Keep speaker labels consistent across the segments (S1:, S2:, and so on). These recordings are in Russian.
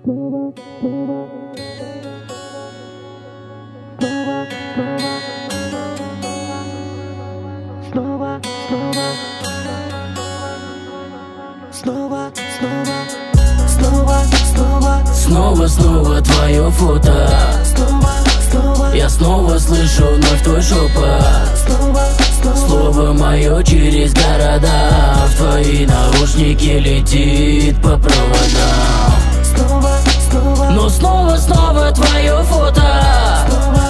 S1: Снова твое фото. Я снова слышу вновь твой шепот. Слово мое через города. В твои наушники летит по проводам. Но снова твое фото.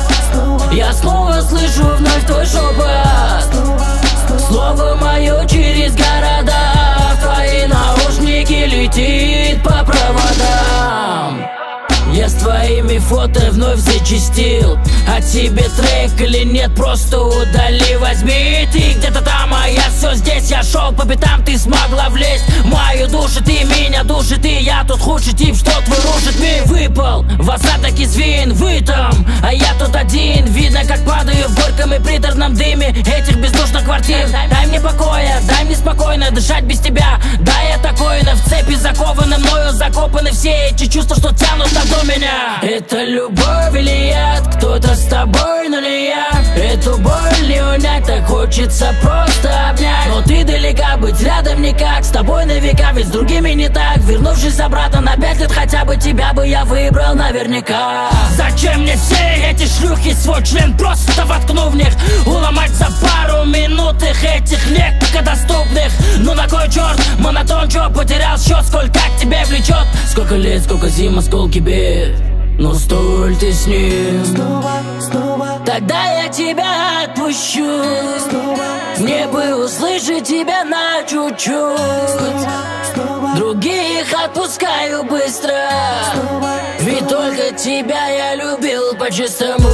S1: Я снова слышу вновь твой шепот. Слово мое через города. В твои наушники летит по проводам. Я с твоими фото вновь зачастил. А тебе трек или нет, просто удали, возьми. Ты где-то там, а я все здесь. Я шел по пятам, ты смогла влезть в мою душу, ты меня душит. И я тут худший тип, что твой рушит. Мир выпал в осадок из вин. Вы там, а я тут один. Видно, как падаю в горьком и приторном дыме этих бездушных квартир. Дай мне покоя, дай мне спокойно дышать без тебя. Да, я такой, но в цепи закованы, мною закопаны все эти чувства, что тянут до меня. Это любовь или яд? Кто-то с тобой, но не я. Эту боль не унять, так хочется просто обнять. Но ты далека, быть рядом никак. С тобой на века, ведь с другими не так. Вернувшись обратно на 5 лет, хотя бы тебя бы я выбрал наверняка. Зачем мне все эти шлюхи? Свой член просто воткну в них. Уломать за пару минут их, этих легкодоступных. Ну на кой черт, монотон, чё, потерял счет? Сколько к тебе влечет? Сколько лет, сколько зим, осколки бед. Но столь ты с ним. Снова. Тогда я тебя отпущу. Мне бы услышать тебя на чуть-чуть. Других отпускаю быстро. Ведь только тебя я любил по-чистому.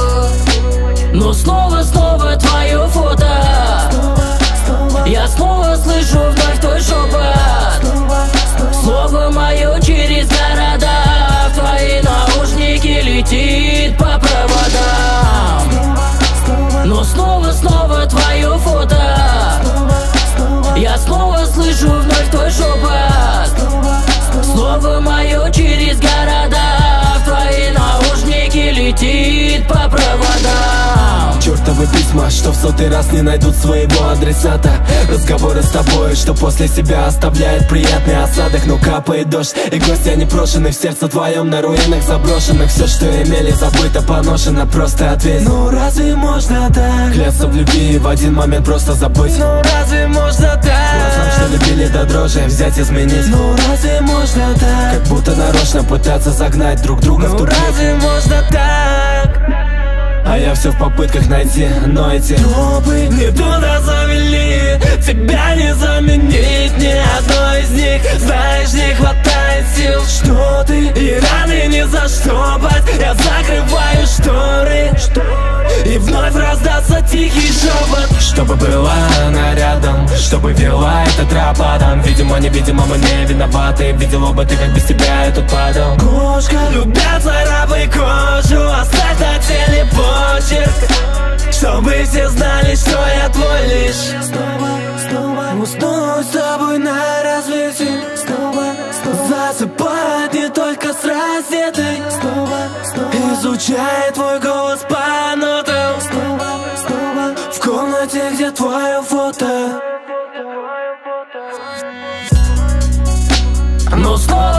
S1: Но снова твое фото. Я снова слышу вновь твой шепот. Слово мое через города. В твои наушники летит по проводам. Но снова твое фото. Я снова слышу вновь твой шепот. Слово мое через города. В твои наушники летит по проводам.
S2: Чертовы письма, что в 100-й раз не найдут своего адресата. Разговоры с тобой, что после себя оставляет приятный осадок. Но капает дождь, и гости непрошены. В сердце твоем на руинах заброшенных. Все, что имели, забыто, поношено. Просто ответь: ну разве можно так? Клясться в любви и в один момент просто забыть. Ну разве можно так? Глазам, что любили до дрожи, взять изменить. Ну разве можно так? Как будто нарочно пытаться загнать друг друга в тупик. Ну разве можно так? А я все в попытках найти, но эти тропы не туда завели. Тебя не заменить ни одной из них. Знаешь, не хватает сил, что ты и раны не заштопать. Я закрываю шторы, и вновь раздастся тихий шепот. Чтобы была она рядом, чтобы вела этот рападом. Видимо, невидимо, мы не виноваты. Видела бы ты, как без тебя я тут падал. Кошка, любя, царапай кожу. Оставь на теле почерк, чтобы все знали, что я твой лишь. Усну с тобой на рассвете. Засыпает не только с рассветой. Изучает твой голос по нотам. В комнате, где твое фото.
S1: Но